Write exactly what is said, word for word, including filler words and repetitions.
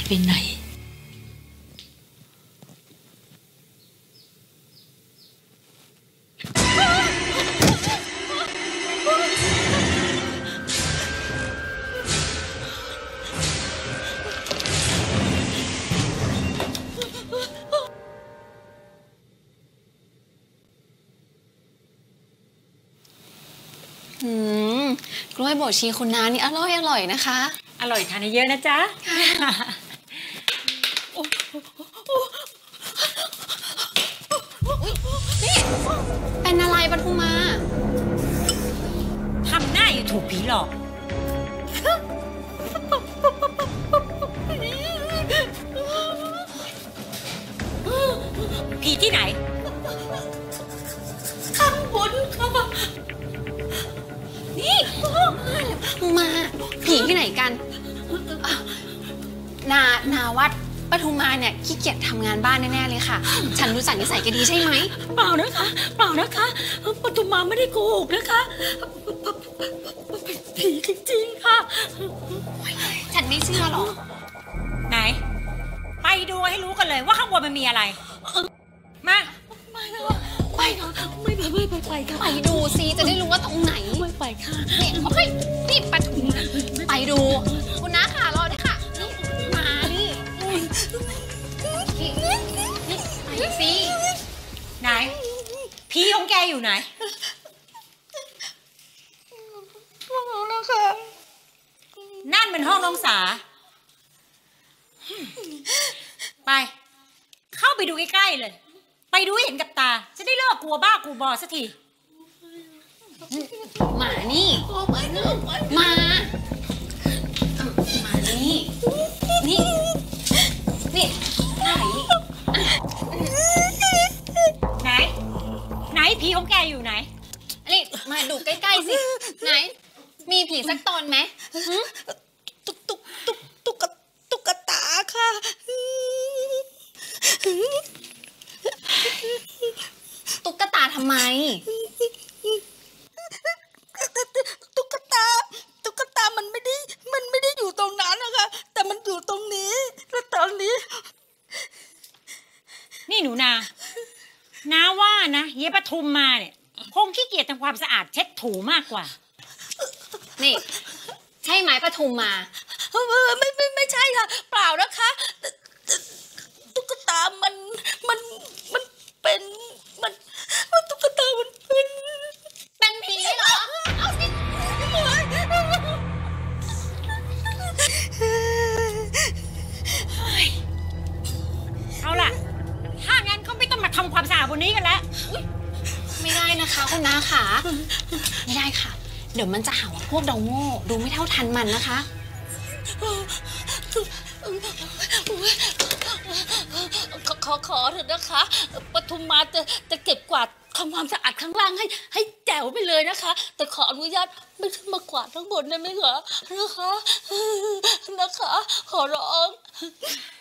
ไปไหนอืมกล้วยบวชชีคุณน้านี่อร่อยอร่อยนะคะอร่อยทานเยอะนะจ๊ะนี่เป็นอะไรปทุมมาทำหน้าอยู่ถูกผีหลอกผีที่ไหนข้างบนค่ะนี่มาผีที่ไหนกันนานาวัดปทุมมาเนี่ยขี้เกียจทำงานบ้านแน่ๆเลยค่ะฉันรู้จักนิสัยแกดีใช่ไหมเปล่านะคะเปล่านะคะปทุมมาไม่ได้โกหกนะคะเป็นผีจริงๆค่ะฉันไม่เชื่อหรอกไหนไปดูให้รู้กันเลยว่าข้างบนมันมีอะไรมาไม่ค่ะไปค่ะไม่ไปไม่ไปไปค่ะไปดูซิจะได้รู้ว่าตรงไหนไม่ไปค่ะเนี่ยเฮ้ยนี่ปทุมไปดูคุณน้าค่ะรอด้วยค่ะมาดินี่ไปสิไหนผีของแกอยู่ไหนบอกแล้วค่ะนั่นเป็นห้องน้องสาไปเข้าไปดูใกล้ๆเลยไปดูให้เห็นกับตาจะได้เลิกกลัวบ้ากลัวบอสักทีมานี่มามานี่นี่นี่ไหนไหนไหนผีของแกอยู่ไหนนี่มาดูใกล้ๆสิไหนมีผีสักตนไหมตุ๊กตุ๊กตุ๊กตุ๊กตุ๊กตาค่ะตุ๊กตาทำไมตุ๊กตาตุ๊กตามันไม่ได้มันไม่ได้อยู่ตรงนั้นนะคะแต่มันอยู่ตรงนี้แล้วตอนนี้นี่หนูนานาว่านะเยปทุมมาเนี่ยคงขี้เกียจทำความสะอาดเช็ดถูมากกว่านี่ใช่ไหมปทุมมาไม่ไม่ไม่ใช่ค่ะเปล่านะคะตุ๊กตามันมันมันเป็นมันมันตุ๊กตามันเป็นเป็นผีเหรอเอาสิเอาล่ะถ้างั้นก็ไม่ต้องมาทำความสะอาดบนนี้กันแล้วไม่ได้นะคะคุณน้าค่ะไม่ได้ค่ะเดี๋ยวมันจะหาว่าพวกเราโง่ดูไม่เท่าทันมันนะคะขอขอขอเถอะนะคะปทุมมาจะจะเก็บกวาดทำความสะอาดข้างล่างให้ให้แจ๋วไปเลยนะคะแต่ขออนุญาตไม่ขึ้นมากวาดทั้งบนได้ไหมคะนะคะนะคะขอร้อง